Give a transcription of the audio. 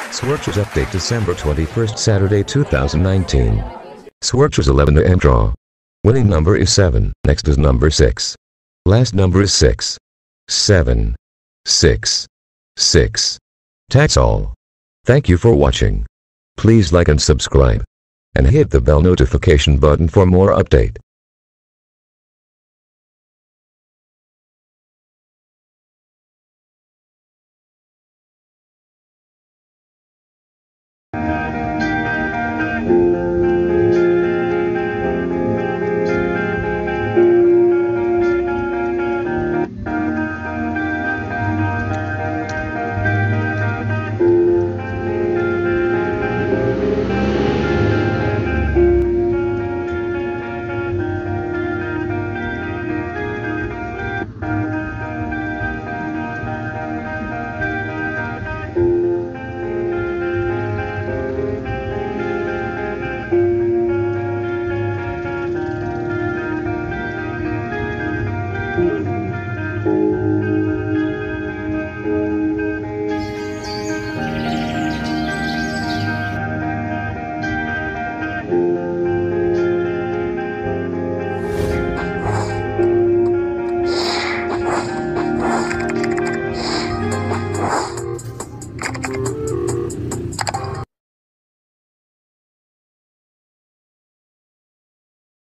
Swertres update December 21st Saturday 2019. Swertres 11 to end draw. Winning number is 7, next is number 6. Last number is 6. 7. 6. 6. That's all. Thank you for watching. Please like and subscribe. And hit the bell notification button for more update.